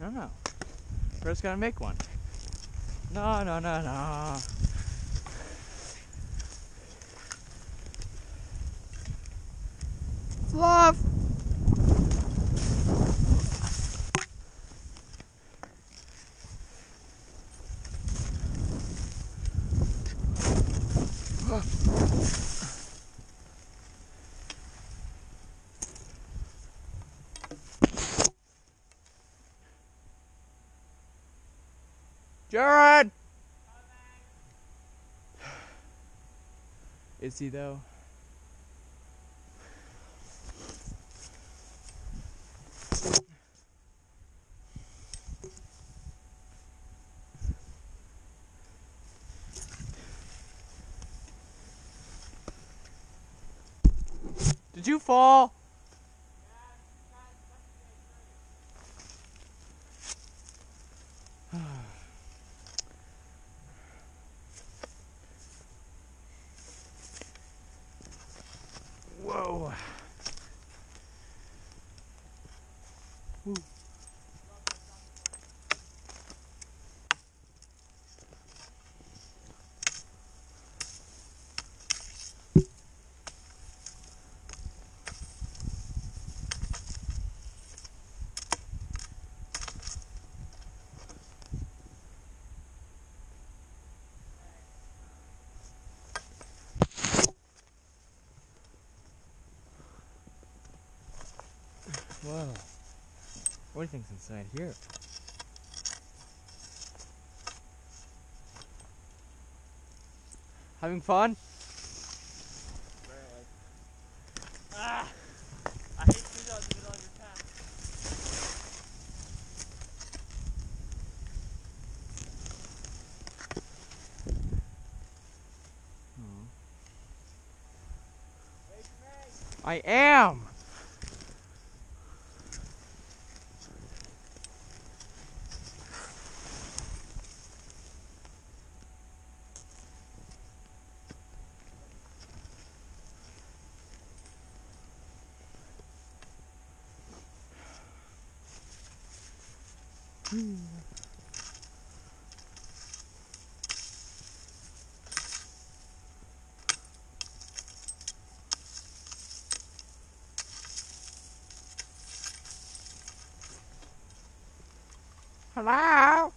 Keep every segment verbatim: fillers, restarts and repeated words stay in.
I don't know. We're just gonna make one. No, no, no, no. Fluff! Jared! Is he though? Did you fall? Whoa. Woo. Whoa. What do you think's inside here? Having fun? Apparently. Ah! I hate to on the middle of your path. Oh. I am! Hmm. Hello?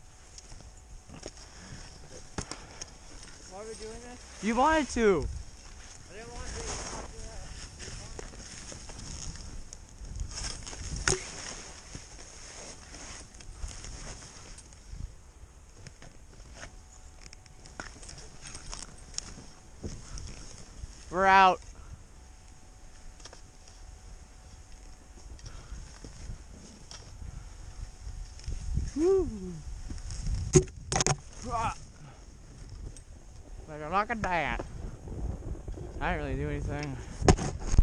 Why are we doing this? You wanted to. I didn't want to do We're out. Woo. Like I'm not a dad. I didn't really do anything.